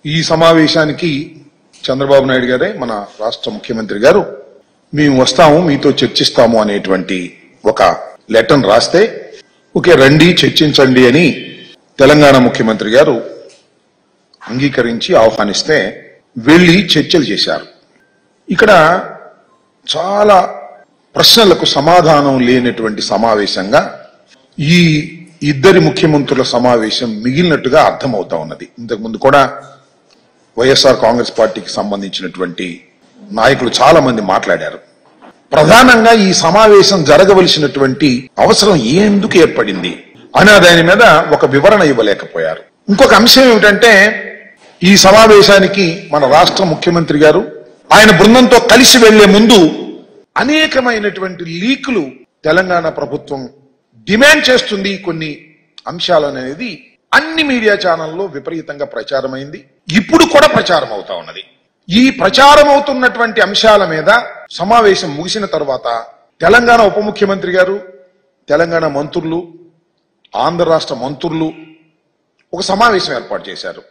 ఈ సమావేశానికి చంద్రబాబు నాయుడు గారే మన రాష్ట్ర ముఖ్యమంత్రి గారు మేము వస్తాము మీతో చర్చిస్తాము అనేటువంటి ఒక లెటర్ రాస్తే ఓకే రండి చర్చించండి అని తెలంగాణ ముఖ్యమంత్రి గారు అంగీకరించి ఆహ్వానిస్తే వెళ్లి చర్చలు చేశారు. ఇక్కడ చాలా ప్రశ్నలకు సమాధానం లేనటువంటి సమావేశంగా ఈ ఇద్దరి ముఖ్యమంత్రుల సమావేశం మిగిలినట్టుగా అర్థమవుతా ఉన్నది. ఇంతకుముందు కూడా వైఎస్ఆర్ కాంగ్రెస్ పార్టీకి సంబంధించినటువంటి నాయకులు చాలా మంది మాట్లాడారు. ప్రధానంగా ఈ సమావేశం జరగవలసినటువంటి అవసరం ఎందుకు ఏర్పడింది అనే దాని మీద ఒక వివరణ ఇవ్వలేకపోయారు. ఇంకొక అంశం ఏమిటంటే ఈ సమావేశానికి మన రాష్ట్ర ముఖ్యమంత్రి గారు ఆయన బృందంతో కలిసి వెళ్లే ముందు అనేకమైనటువంటి లీకులు తెలంగాణ ప్రభుత్వం డిమాండ్ చేస్తుంది కొన్ని అంశాలనేది అన్ని మీడియా ఛానల్లో విపరీతంగా ప్రచారమైంది. ఇప్పుడు కూడా ప్రచారం అవుతా ఉన్నది. ఈ ప్రచారం అవుతున్నటువంటి అంశాల మీద సమావేశం ముగిసిన తర్వాత తెలంగాణ ఉప ముఖ్యమంత్రి గారు, తెలంగాణ మంత్రులు, ఆంధ్ర రాష్ట్ర మంత్రులు ఒక సమావేశం ఏర్పాటు చేశారు.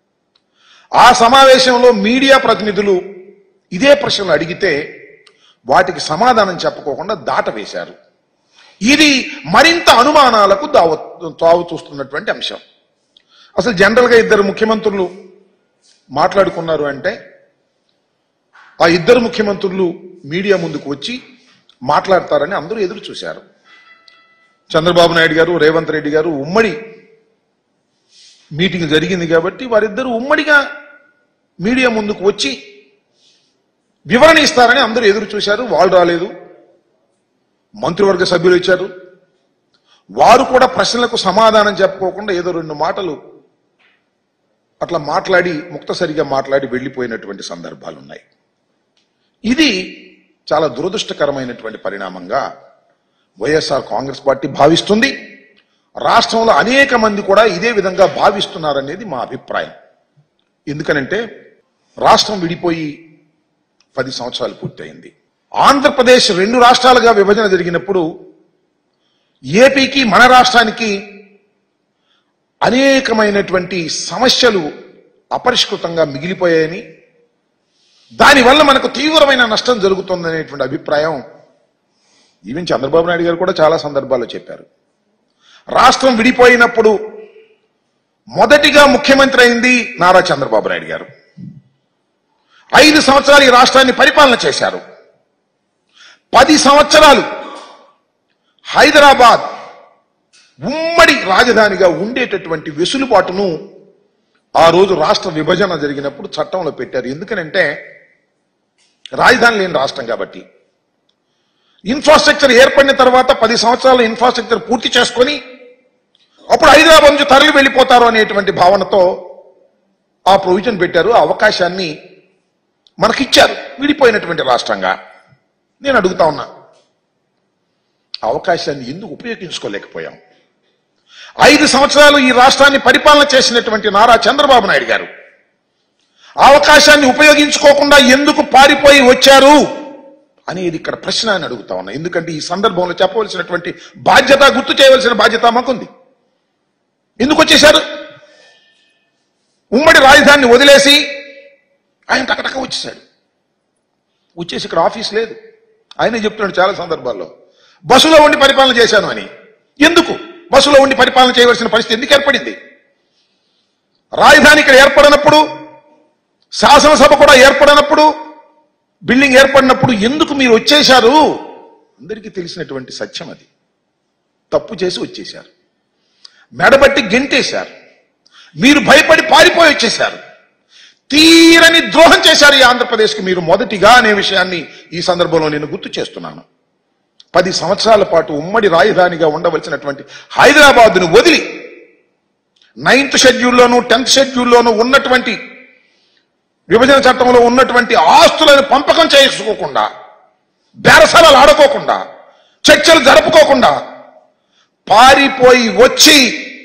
ఆ సమావేశంలో మీడియా ప్రతినిధులు ఇదే ప్రశ్నలు అడిగితే వాటికి సమాధానం చెప్పుకోకుండా దాటవేశారు. ఇది మరింత అనుమానాలకు తావు చూస్తున్నటువంటి అంశం. అసలు జనరల్ గా ఇద్దరు ముఖ్యమంత్రులు మాట్లాడుకున్నారు అంటే ఆ ఇద్దరు ముఖ్యమంత్రులు మీడియా ముందుకు వచ్చి మాట్లాడతారని అందరూ ఎదురు చూశారు. చంద్రబాబు నాయుడు గారు, రేవంత్ రెడ్డి గారు ఉమ్మడి మీటింగ్ జరిగింది కాబట్టి వారిద్దరూ ఉమ్మడిగా మీడియా ముందుకు వచ్చి వివరణ ఇస్తారని అందరూ ఎదురు చూశారు. వాళ్ళు రాలేదు. మంత్రివర్గ సభ్యులు ఇచ్చారు. వారు కూడా ప్రశ్నలకు సమాధానం చెప్పుకోకుండా ఏదో రెండు మాటలు అట్లా మాట్లాడి ముక్తసరిగా మాట్లాడి వెళ్లిపోయినటువంటి సందర్భాలు ఉన్నాయి. ఇది చాలా దురదృష్టకరమైనటువంటి పరిణామంగా వైఎస్ఆర్ కాంగ్రెస్ పార్టీ భావిస్తుంది. రాష్ట్రంలో అనేక మంది కూడా ఇదే విధంగా భావిస్తున్నారనేది మా అభిప్రాయం. ఎందుకనంటే రాష్ట్రం విడిపోయి 10 సంవత్సరాలు పూర్తయింది. ఆంధ్రప్రదేశ్ 2 రాష్ట్రాలుగా విభజన జరిగినప్పుడు ఏపీకి మన రాష్ట్రానికి అనేకమైనటువంటి సమస్యలు అపరిష్కృతంగా మిగిలిపోయాయని, దానివల్ల మనకు తీవ్రమైన నష్టం జరుగుతుందనేటువంటి అభిప్రాయం ఈవెన్ చంద్రబాబు నాయుడు గారు కూడా చాలా సందర్భాల్లో చెప్పారు. రాష్ట్రం విడిపోయినప్పుడు మొదటిగా ముఖ్యమంత్రి అయింది నారా చంద్రబాబు నాయుడు గారు. 5 సంవత్సరాలు ఈ రాష్ట్రాన్ని పరిపాలన చేశారు. 10 సంవత్సరాలు హైదరాబాద్ ఉమ్మడి రాజధానిగా ఉండేటటువంటి వెసులుబాటును ఆ రోజు రాష్ట్ర విభజన జరిగినప్పుడు చట్టంలో పెట్టారు. ఎందుకనంటే రాజధాని లేని రాష్ట్రం కాబట్టి. ఇన్ఫ్రాస్ట్రక్చర్ ఏర్పడిన తర్వాత 10 సంవత్సరాల ఇన్ఫ్రాస్ట్రక్చర్ పూర్తి చేసుకొని అప్పుడు హైదరాబాద్ నుంచి తరలి వెళ్ళిపోతారు అనేటువంటి భావనతో ఆ ప్రొవిజన్ పెట్టారు. ఆ అవకాశాన్ని మనకిచ్చారు విడిపోయినటువంటి రాష్ట్రంగా. నేను అడుగుతా ఉన్నా, అవకాశాన్ని ఎందుకు ఉపయోగించుకోలేకపోయాం? 5 సంవత్సరాలు ఈ రాష్ట్రాన్ని పరిపాలన చేసినటువంటి నారా చంద్రబాబు నాయుడు గారు అవకాశాన్ని ఉపయోగించుకోకుండా ఎందుకు పారిపోయి వచ్చారు అనేది ఇక్కడ ప్రశ్న అని అడుగుతా ఉన్నా. ఎందుకంటే ఈ సందర్భంలో చెప్పవలసినటువంటి బాధ్యత, గుర్తు చేయవలసిన బాధ్యత మాకుంది. ఎందుకు వచ్చేశారు? ఉమ్మడి రాజధానిని వదిలేసి ఆయన టకటక వచ్చేసాడు. వచ్చేసి ఇక్కడ ఆఫీస్ లేదు. ఆయనే చెప్తున్నాడు చాలా సందర్భాల్లో బస్సులో ఉండి పరిపాలన చేశాను అని. ఎందుకు బస్సులో ఉండి పరిపాలన చేయవలసిన పరిస్థితి ఎందుకు ఏర్పడింది? రాజధాని ఇక్కడ ఏర్పడినప్పుడు, శాసనసభ కూడా ఏర్పడినప్పుడు, బిల్డింగ్ ఏర్పడినప్పుడు ఎందుకు మీరు వచ్చేశారు? అందరికీ తెలిసినటువంటి సత్యం అది. తప్పు చేసి వచ్చేశారు. మెడబట్టి గెంటేశారు. మీరు భయపడి పారిపోయి వచ్చేశారు. తీరని ద్రోహం చేశారు ఈ ఆంధ్రప్రదేశ్కి మీరు మొదటిగా అనే విషయాన్ని ఈ సందర్భంలో నేను గుర్తు చేస్తున్నాను. 10 సంవత్సరాల పాటు ఉమ్మడి రాజధానిగా ఉండవలసినటువంటి హైదరాబాద్ను వదిలి 9th షెడ్యూల్లోనూ 10th షెడ్యూల్లోనూ ఉన్నటువంటి విభజన చట్టంలో ఉన్నటువంటి ఆస్తులను పంపకం చేసుకోకుండా, బేరసారాలు ఆడుకోకుండా, చర్చలు జరుపుకోకుండా పారిపోయి వచ్చి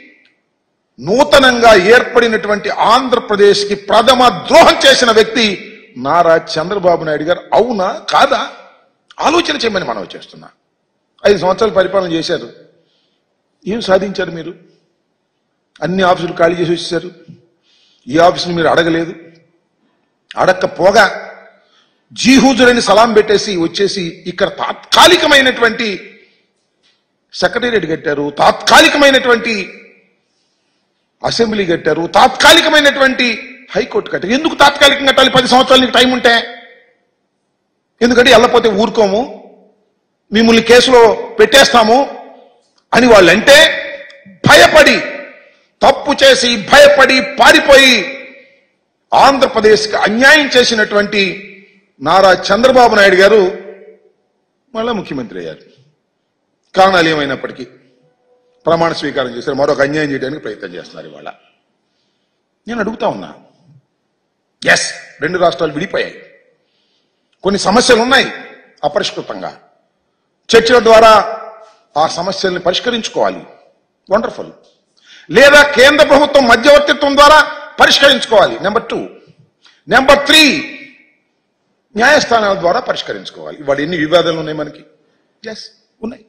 నూతనంగా ఏర్పడినటువంటి ఆంధ్రప్రదేశ్కి ప్రథమ ద్రోహం చేసిన వ్యక్తి నారా చంద్రబాబు నాయుడు గారు. అవునా కాదా ఆలోచన చేయమని మనం చేస్తున్నా. 5 సంవత్సరాలు పరిపాలన చేశారు. ఏం సాధించారు మీరు? అన్ని ఆఫీసులు ఖాళీ చేసి వచ్చేసారు. ఈ ఆఫీసును మీరు అడగలేదు. అడగకపోగా జీహూజులని సలాం పెట్టేసి వచ్చేసి ఇక్కడ తాత్కాలికమైనటువంటి సెక్రటేరియట్ కట్టారు, తాత్కాలికమైనటువంటి అసెంబ్లీ కట్టారు, తాత్కాలికమైనటువంటి హైకోర్టు కట్టారు. ఎందుకు తాత్కాలికంగా కట్టాలి? 10 సంవత్సరాలు నీకు టైం ఉంటే. ఎందుకంటే వెళ్ళపోతే ఊరుకోము, మిమ్మల్ని కేసులో పెట్టేస్తాము అని వాళ్ళంటే భయపడి, తప్పు చేసి భయపడి పారిపోయి ఆంధ్రప్రదేశ్కి అన్యాయం చేసినటువంటి నారా చంద్రబాబు నాయుడు గారు మళ్ళా ముఖ్యమంత్రి అయ్యారు. కారణాలు ఏమైనప్పటికీ ప్రమాణ స్వీకారం చేశారు. మరొక అన్యాయం చేయడానికి ప్రయత్నం చేస్తున్నారు ఇవాళ. నేను అడుగుతా ఉన్నా, ఎస్, 2 రాష్ట్రాలు విడిపోయాయి, కొన్ని సమస్యలు ఉన్నాయి అపరిష్కృతంగా. చర్చల ద్వారా ఆ సమస్యల్ని పరిష్కరించుకోవాలి, వండర్ఫుల్. లేదా కేంద్ర ప్రభుత్వం మధ్యవర్తిత్వం ద్వారా పరిష్కరించుకోవాలి, నెంబర్ 2. నెంబర్ 3, న్యాయస్థానాల ద్వారా పరిష్కరించుకోవాలి. ఇవాళ ఎన్ని వివాదాలు ఉన్నాయి మనకి? ఎస్, ఉన్నాయి.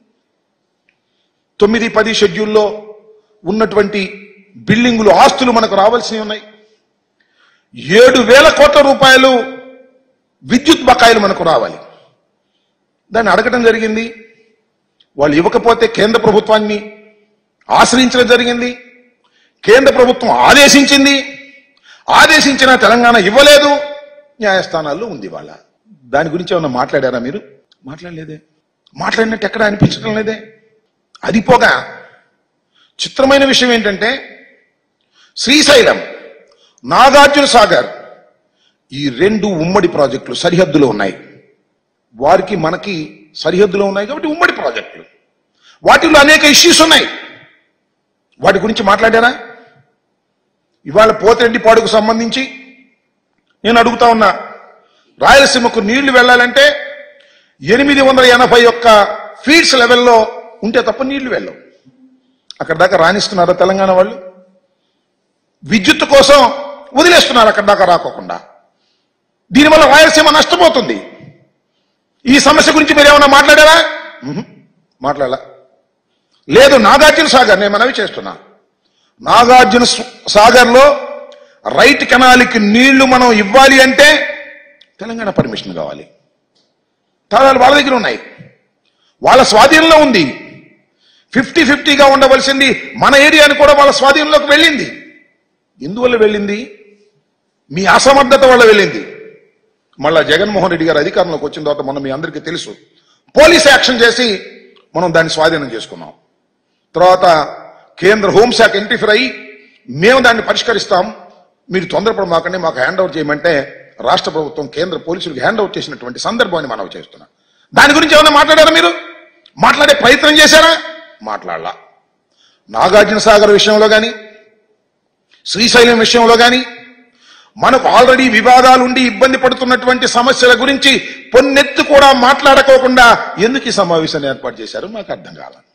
9-10 షెడ్యూల్లో ఉన్నటువంటి బిల్డింగులు, ఆస్తులు మనకు రావాల్సినవి ఉన్నాయి. 7,000 కోట్ల రూపాయలు విద్యుత్ బకాయిలు మనకు రావాలి. దాన్ని అడగటం జరిగింది. వాళ్ళు ఇవ్వకపోతే కేంద్ర ప్రభుత్వాన్ని ఆశ్రయించడం జరిగింది. కేంద్ర ప్రభుత్వం ఆదేశించింది. ఆదేశించిన తెలంగాణ ఇవ్వలేదు. న్యాయస్థానాల్లో ఉంది వాళ్ళ. దాని గురించి ఏమన్నా మాట్లాడారా మీరు? మాట్లాడలేదే. మాట్లాడినట్టు ఎక్కడ అనిపించడం లేదే. అది పోగా చిత్రమైన విషయం ఏంటంటే, శ్రీశైలం, నాగార్జున సాగర్, ఈ 2 ఉమ్మడి ప్రాజెక్టులు సరిహద్దులో ఉన్నాయి. వారికి మనకి సరిహద్దులో ఉన్నాయి కాబట్టి ఉమ్మడి ప్రాజెక్టులు. వాటిలో అనేక ఇష్యూస్ ఉన్నాయి. వాటి గురించి మాట్లాడారా? ఇవాళ పోతిరెడ్డిపాడుకు సంబంధించి నేను అడుగుతా ఉన్నా, రాయలసీమకు నీళ్లు వెళ్ళాలంటే 881 ఫీట్స్ లెవెల్లో ఉంటే తప్ప నీళ్లు వెళ్ళవు. అక్కడ దాకా రాణిస్తున్నారా తెలంగాణ వాళ్ళు? విద్యుత్ కోసం వదిలేస్తున్నారు అక్కడ దాకా రాకోకుండా. దీనివల్ల రాయలసీమ నష్టపోతుంది. ఈ సమస్య గురించి మీరు ఏమన్నా మాట్లాడారా? మాట్లాడాల. లేదు. నాగార్జున సాగర్, నేను మనవి చేస్తున్నా, నాగార్జున సాగర్లో రైట్ కెనాల్కి నీళ్లు మనం ఇవ్వాలి అంటే తెలంగాణ పర్మిషన్ కావాలి. తాళాలు వాళ్ళ దగ్గర ఉన్నాయి, వాళ్ళ స్వాధీనంలో ఉంది. 50-50గా ఉండవలసింది మన ఏరియాని కూడా వాళ్ళ స్వాధీనంలోకి వెళ్ళింది. ఎందువల్ల వెళ్ళింది? మీ అసమర్థత వల్ల వెళ్ళింది. మళ్ళా జగన్మోహన్ రెడ్డి గారు అధికారంలోకి వచ్చిన తర్వాత మొన్న మీ అందరికీ తెలుసు, పోలీస్ యాక్షన్ చేసి మనం దాన్ని స్వాధీనం చేసుకున్నాం. తర్వాత కేంద్ర హోంశాఖ ఇంటర్ఫీర్ అయ్యి మేము దాన్ని పరిష్కరిస్తాం, మీరు తొందరపడమాకండి, మాకు హ్యాండ్ ఓవర్ చేయమంటే రాష్ట్ర ప్రభుత్వం కేంద్ర పోలీసులకు హ్యాండ్ ఓవర్ చేసినటువంటి సందర్భాన్ని మనం చేస్తున్నాం. దాని గురించి ఏమైనా మాట్లాడారా మీరు? మాట్లాడే ప్రయత్నం చేశారా? మాట్లాడలా. నాగార్జున సాగర్ విషయంలో కానీ, శ్రీశైలం విషయంలో కానీ మనకు ఆల్రెడీ వివాదాలుండి ఇబ్బంది పడుతున్నటువంటి సమస్యల గురించి పొన్నెత్తు కూడా మాట్లాడుకోకుండా ఎందుకు ఈ సమావేశాన్ని ఏర్పాటు చేశారు నాకు అర్థం కాల.